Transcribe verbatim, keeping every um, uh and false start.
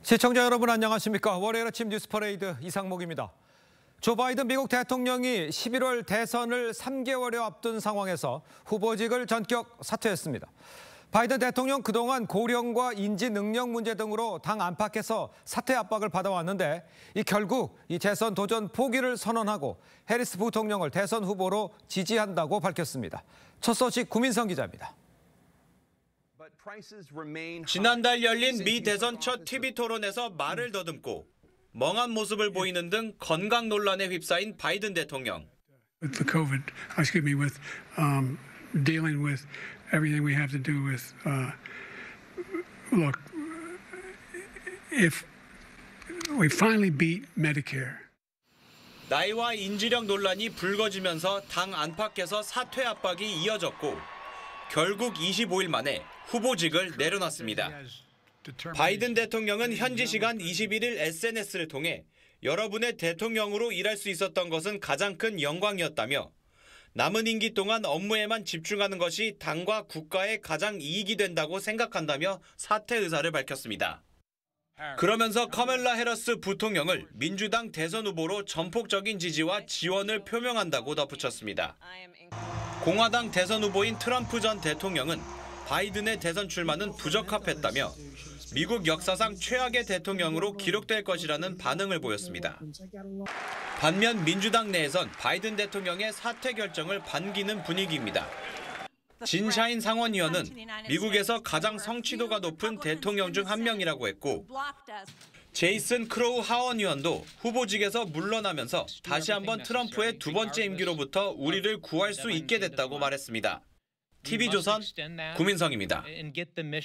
시청자 여러분 안녕하십니까? 월요일 아침 뉴스 퍼레이드 이상목입니다. 조 바이든 미국 대통령이 십일월 대선을 삼 개월여 앞둔 상황에서 후보직을 전격 사퇴했습니다. 바이든 대통령 그동안 고령과 인지 능력 문제 등으로 당 안팎에서 사퇴 압박을 받아왔는데 이 결국 이 재선 도전 포기를 선언하고 해리스 부통령을 대선 후보로 지지한다고 밝혔습니다. 첫 소식 구민성 기자입니다. 지난달 열린 미 대선 첫 티비 토론에서 말을 더듬고 멍한 모습을 보이는 등 건강 논란에 휩싸인 바이든 대통령. With the COVID, excuse me, with um, dealing with everything we have to do with, uh, look, if we finally beat Medicare. 나이와 인지력 논란이 불거지면서 당 안팎에서 사퇴 압박이 이어졌고 결국 이십오일 만에 후보직을 내려놨습니다. 바이든 대통령은 현지 시간 이십일일 에스엔에스를 통해 여러분의 대통령으로 일할 수 있었던 것은 가장 큰 영광이었다며 남은 임기 동안 업무에만 집중하는 것이 당과 국가에 가장 이익이 된다고 생각한다며 사퇴 의사를 밝혔습니다. 그러면서 카멜라 해리스 부통령을 민주당 대선 후보로 전폭적인 지지와 지원을 표명한다고 덧붙였습니다. 공화당 대선 후보인 트럼프 전 대통령은 바이든의 대선 출마는 부적합했다며 미국 역사상 최악의 대통령으로 기록될 것이라는 반응을 보였습니다. 반면 민주당 내에선 바이든 대통령의 사퇴 결정을 반기는 분위기입니다. 진샤인 상원의원은 미국에서 가장 성취도가 높은 대통령 중 한 명이라고 했고 제이슨 크로우 하원의원도 후보직에서 물러나면서 다시 한번 트럼프의 두 번째 임기로부터 우리를 구할 수 있게 됐다고 말했습니다. 티비조선 구민성입니다.